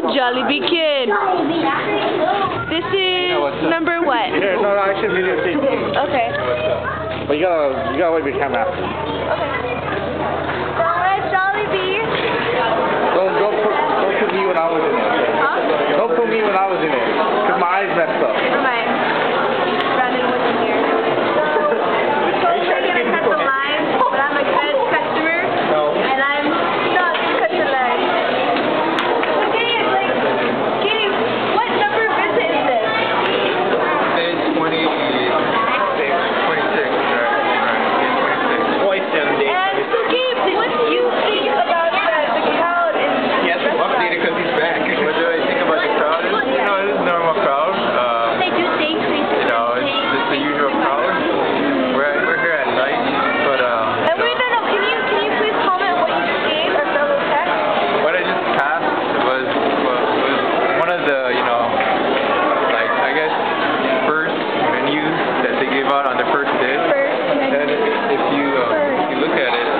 Jollibee kid. This is number what? Here, no, I should videotape you. Okay. But you gotta wave your camera after. Okay. So at Jollibee. Don't put me when I was in it. Huh? Don't put me when I was in it, cause my eyes messed up. Never mind. Brandon wasn't here. So we're gonna cut the line, but I'm a good customer. No. And I'm not gonna cut the line. Gabe, what number visit is this? It's 26, right? 27 days. And so Gabe, what do you think about the crowd in He has to update it because he's back. What do I think about the crowd? You know, it's a normal crowd. They do things. You know, it's just the usual crowd. We're here at night, but And wait, no, can you please comment what you gave our fellow tech? what I just passed was one of the, you know, like, I guess, first menus that they gave out on the first day. And if you look at it,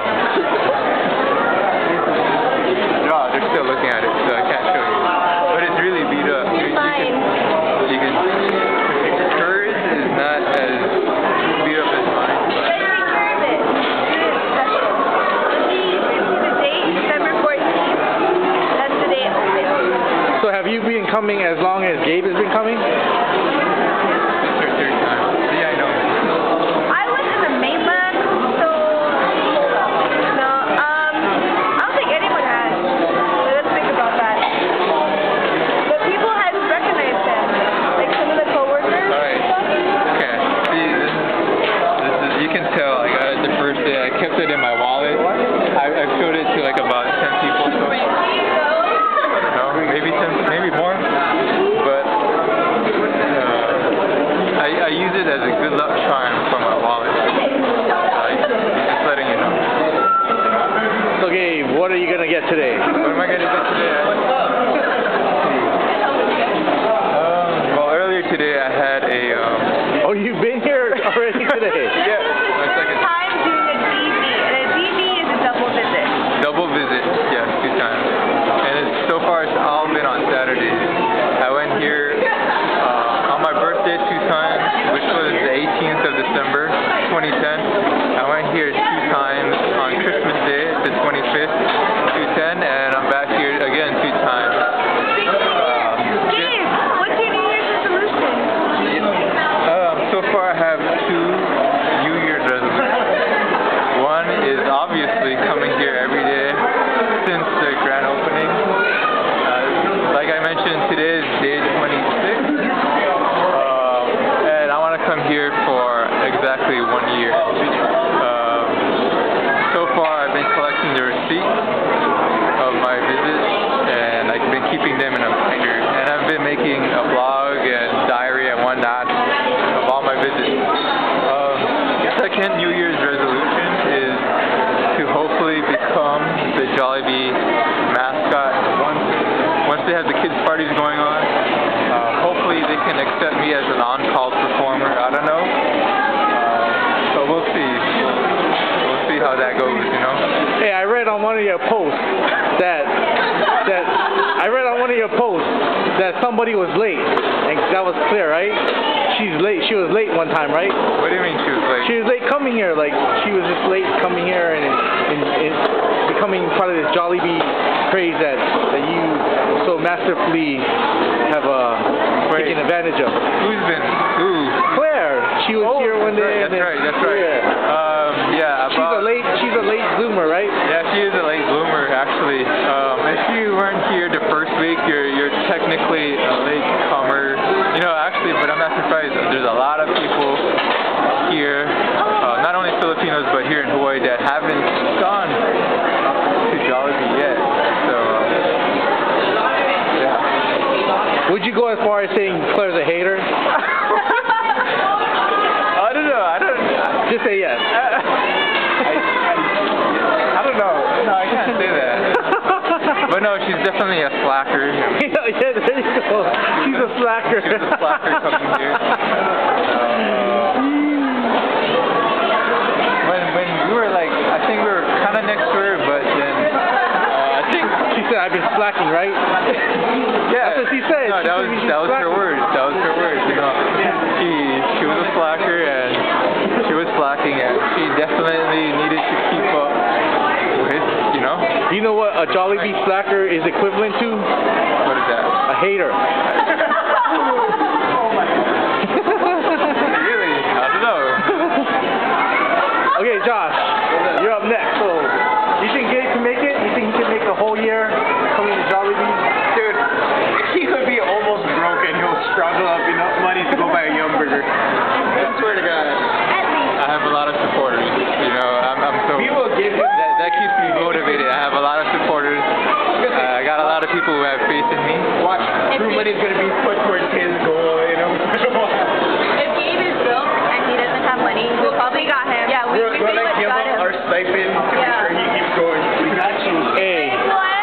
they're still looking at it, so I can't show you. But it's really beat up. Fine. You can hers is not as beat up as mine. Let's reserve it. Special. The date, December 14th. That's the day it opens. So have you been coming as long as Gabe has been coming? It's her third time. Yeah, I know. I was in the mainland, so hold up. No, I don't think anyone has. So let's think about that. But people had recognized him, like some of the coworkers. Alright. Okay. See, this is, you can tell I got it the first day. I kept it in my wallet. I showed it to like about 10 people. So, no, maybe 10, maybe more. But I use it as a good luck charm for my wallet. Like, just letting you know. So Gabe, what are you gonna get today? What am I gonna get today? Well, earlier today I had a Oh, you've been here already today? yeah. One second. Time doing a DV, and a DV is a double visit. Double visit, yes, 2 times. And so far it's all been on Saturdays. I went here on my birthday 2 times, which was the 18th of December, 2010. I went here 2 times on Christmas Day, the 25th, 2010, and I'm back here again 2 times. Gabe, what's your New Year's resolution? So far I have 2 New Year's resolutions. One is obviously coming here every day since the grand opening. Like I mentioned, today is day 26. And I want to come here for exactly 1 year. So far I've been collecting the receipts of my visits, and I've been keeping them in a binder. And I've been making a blog and diary and whatnot of all my visits. Second New Year's resolution is to hopefully become the Jollibee mascot once they have the kids' parties going on. Hopefully they can accept me as an on-call performer. I don't know. So we'll see. We'll see how that goes, you know. Hey, I read on one of your posts that somebody was late, and that was clear, right? She's late. She was late one time, right? What do you mean she was late? She was late coming here. Like she was just late coming here and becoming part of this Jollibee craze that you so masterfully have taken advantage of. Who's been? Who? Claire. She was here one day. That's right. That's right. Yeah. She's a late bloomer, right? Yeah, she is a late bloomer, actually. If you weren't here the first week, you're technically a late comer. You know, actually, but I'm not surprised. There's a lot of people here, not only Filipinos, but here in Hawaii that haven't gone to Jollibee yet. So, yeah. Would you go as far as saying Claire's a hater? I don't know. Just say yes. I don't know. No, I can't say that. But no, she's definitely a slacker. Yeah, there you go. She's a slacker. She's a slacker coming here. When we were like, I think we were kind of next to her, but then I think she said I've been slacking, right? Yeah, that was her words. That was her words. You know, she was a slacker and she was slacking and she definitely needed to keep up with, you know. Do you know what a Jollibee slacker is equivalent to? What is that? A hater. Really? I don't know. Okay, Josh, you're up next. So, you think Gabe can make it? You think he can make the whole year coming to Jollibee? Dude, he could be almost broke and he'll struggle up enough money to go buy a Yum Burger. I swear to God. At least. I have a lot of supporters. You know, I'm so. We will give you That keeps me motivated. I have a lot of supporters. I got a lot of people who have faith in me. watch. True money's gonna be put towards his goal, you know. If Gabe is broke and he doesn't have money, we'll probably got him. Yeah, we We're pretty gonna much give got him him. our stipend to make Yeah. sure he keeps going. We got you. Hey. $1, $2.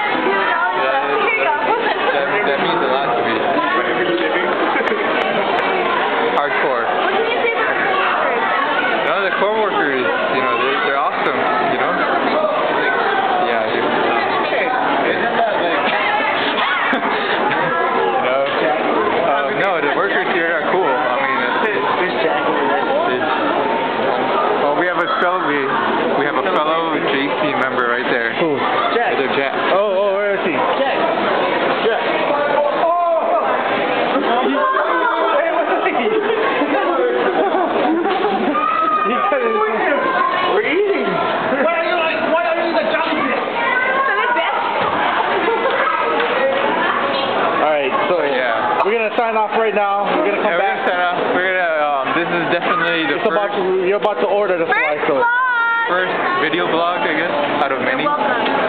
Here you go. That means a lot to me. Whatever you're living. Hardcore. What can you say about the coworkers? You know, the co-workers, you know, they're awesome, you know? Yeah, dude. Hey, isn't that like... You know? No, the workers here are cool. I mean, This Jack over there. well, we have a fellow JC member right there. Who? Jack. They're Jack. Oh, where is he? Jack. Jack. Hey, what's up? We're eating. Why are you the Jollibee? Alright, so Yeah. we're gonna sign off right now. We're gonna come Yeah, back. this is definitely the You're about to order the fly, so. first video blog, I guess, out of many. Welcome.